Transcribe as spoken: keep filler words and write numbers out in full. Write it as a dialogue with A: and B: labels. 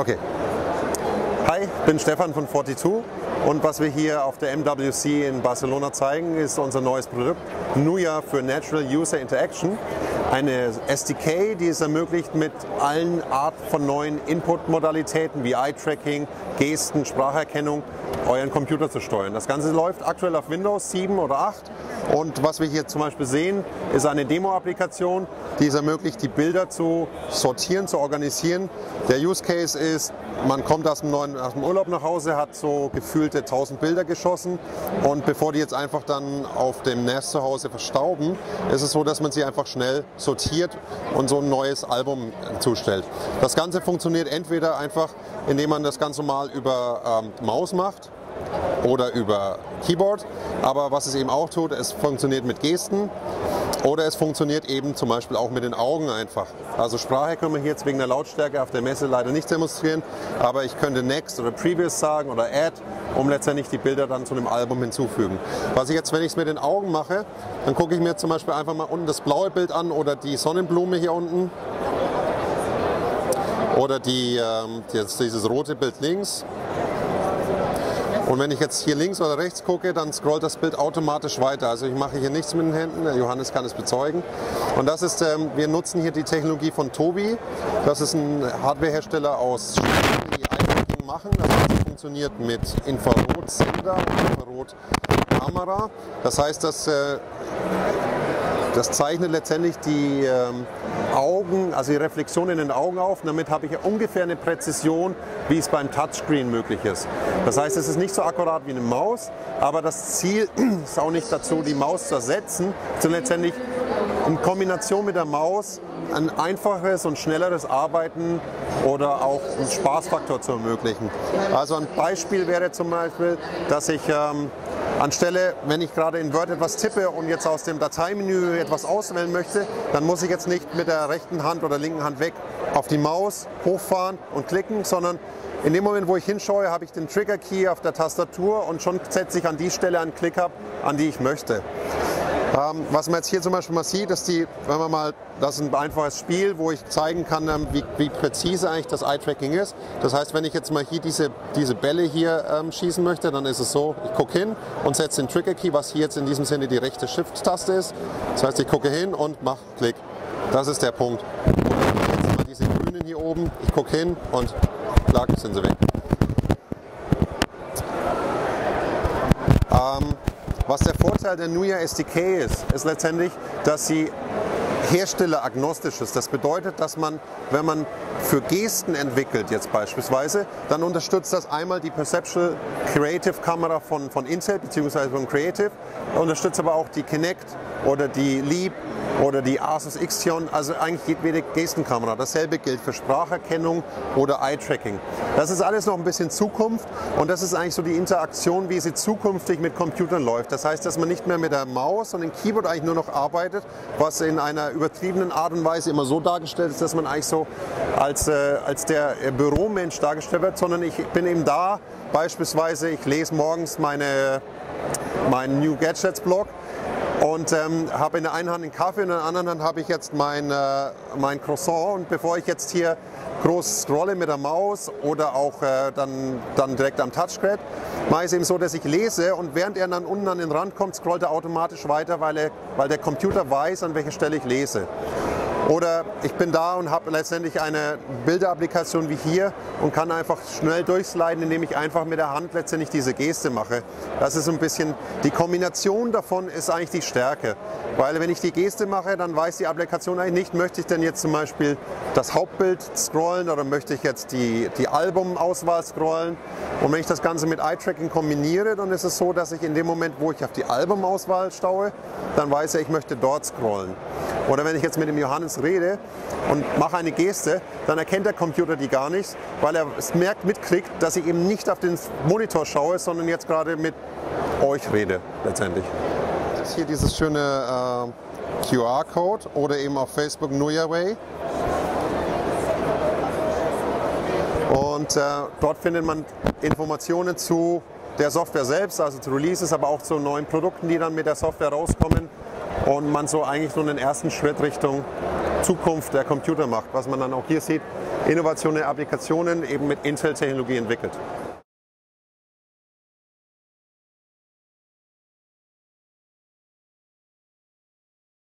A: Okay. Hi, ich bin Stefan von zweiundvierzig und was wir hier auf der M W C in Barcelona zeigen, ist unser neues Produkt Nuya für Natural User Interaction. Eine S D K, die es ermöglicht, mit allen Arten von neuen Input-Modalitäten wie Eye-Tracking, Gesten, Spracherkennung euren Computer zu steuern. Das Ganze läuft aktuell auf Windows sieben oder acht und was wir hier zum Beispiel sehen, ist eine Demo-Applikation, die es ermöglicht, die Bilder zu sortieren, zu organisieren. Der Use Case ist, man kommt aus dem, neuen, aus dem Urlaub nach Hause, hat so gefühlte tausend Bilder geschossen und bevor die jetzt einfach dann auf dem N A S zu Hause verstauben, ist es so, dass man sie einfach schnell sortiert und so ein neues Album zustellt. Das Ganze funktioniert entweder einfach, indem man das ganz normal über ähm, Maus macht oder über Keyboard, aber was es eben auch tut, es funktioniert mit Gesten oder es funktioniert eben zum Beispiel auch mit den Augen einfach. Also Sprache können wir hier jetzt wegen der Lautstärke auf der Messe leider nicht demonstrieren, aber ich könnte Next oder Previous sagen oder Add, um letztendlich die Bilder dann zu einem Album hinzufügen. Was ich jetzt, wenn ich es mit den Augen mache, dann gucke ich mir zum Beispiel einfach mal unten das blaue Bild an oder die Sonnenblume hier unten oder die, ähm, jetzt dieses rote Bild links. Und wenn ich jetzt hier links oder rechts gucke, dann scrollt das Bild automatisch weiter. Also ich mache hier nichts mit den Händen, der Johannes kann es bezeugen. Und das ist, ähm, wir nutzen hier die Technologie von Tobii. Das ist ein Hardwarehersteller aus China, die Eye-Tracking machen. Das Ganze funktioniert mit Infrarotsender und Infrarotkamera. Das heißt, dass äh, das zeichnet letztendlich die ähm, Augen, also die Reflexion in den Augen auf. Und damit habe ich ungefähr eine Präzision, wie es beim Touchscreen möglich ist. Das heißt, es ist nicht so akkurat wie eine Maus, aber das Ziel ist auch nicht dazu, die Maus zu ersetzen, sondern letztendlich in Kombination mit der Maus ein einfacheres und schnelleres Arbeiten oder auch einen Spaßfaktor zu ermöglichen. Also ein Beispiel wäre zum Beispiel, dass ich ähm, anstelle, wenn ich gerade in Word etwas tippe und jetzt aus dem Dateimenü etwas auswählen möchte, dann muss ich jetzt nicht mit der rechten Hand oder linken Hand weg auf die Maus hochfahren und klicken, sondern in dem Moment, wo ich hinschaue, habe ich den Trigger-Key auf der Tastatur und schon setze ich an die Stelle einen Klick ab, an die ich möchte. Ähm, was man jetzt hier zum Beispiel mal sieht, ist die, wenn man mal, das ist ein einfaches Spiel, wo ich zeigen kann, ähm, wie, wie präzise eigentlich das Eye-Tracking ist. Das heißt, wenn ich jetzt mal hier diese, diese Bälle hier ähm, schießen möchte, dann ist es so, ich gucke hin und setze den Trigger-Key, was hier jetzt in diesem Sinne die rechte Shift-Taste ist. Das heißt, ich gucke hin und mache Klick. Das ist der Punkt. Und jetzt mal diese grünen hier oben, ich gucke hin und klack, sind sie weg. Ähm, Was der Vorteil der Nuya S D K ist, ist letztendlich, dass sie herstelleragnostisch ist. Das bedeutet, dass man, wenn man für Gesten entwickelt, jetzt beispielsweise, dann unterstützt das einmal die Perceptual Creative Kamera von, von Intel bzw. von Creative, unterstützt aber auch die Kinect oder die Leap oder die Asus Ixion, also eigentlich jedwede Gestenkamera. Dasselbe gilt für Spracherkennung oder Eye-Tracking. Das ist alles noch ein bisschen Zukunft und das ist eigentlich so die Interaktion, wie sie zukünftig mit Computern läuft. Das heißt, dass man nicht mehr mit der Maus und dem Keyboard eigentlich nur noch arbeitet, was in einer übertriebenen Art und Weise immer so dargestellt ist, dass man eigentlich so als, äh, als der Büromensch dargestellt wird, sondern ich bin eben da, beispielsweise, ich lese morgens meine, meinen New Gadgets Blog und ähm, habe in der einen Hand einen Kaffee und in der anderen Hand habe ich jetzt mein, äh, mein Croissant und bevor ich jetzt hier groß scrolle mit der Maus oder auch äh, dann, dann direkt am Touchpad, mache ich es eben so, dass ich lese und während er dann unten an den Rand kommt, scrollt er automatisch weiter, weil, er, weil der Computer weiß, an welcher Stelle ich lese. Oder ich bin da und habe letztendlich eine Bilderapplikation wie hier und kann einfach schnell durchsliden, indem ich einfach mit der Hand letztendlich diese Geste mache. Das ist ein bisschen, die Kombination davon ist eigentlich die Stärke. Weil wenn ich die Geste mache, dann weiß die Applikation eigentlich nicht, möchte ich denn jetzt zum Beispiel das Hauptbild scrollen oder möchte ich jetzt die, die Albumauswahl scrollen. Und wenn ich das Ganze mit Eye-Tracking kombiniere, dann ist es so, dass ich in dem Moment, wo ich auf die Albumauswahl staue, dann weiß er, ich möchte dort scrollen. Oder wenn ich jetzt mit dem Johannes rede und mache eine Geste, dann erkennt der Computer die gar nicht, weil er es merkt, mitkriegt, dass ich eben nicht auf den Monitor schaue, sondern jetzt gerade mit euch rede letztendlich. Das ist hier dieses schöne äh, Q R-Code oder eben auf Facebook NuyaWay. Und äh, dort findet man Informationen zu der Software selbst, also zu Releases, aber auch zu neuen Produkten, die dann mit der Software rauskommen. Und man so eigentlich so einen ersten Schritt Richtung Zukunft der Computermacht, was man dann auch hier sieht, Innovation der Applikationen eben mit Intel-Technologie entwickelt.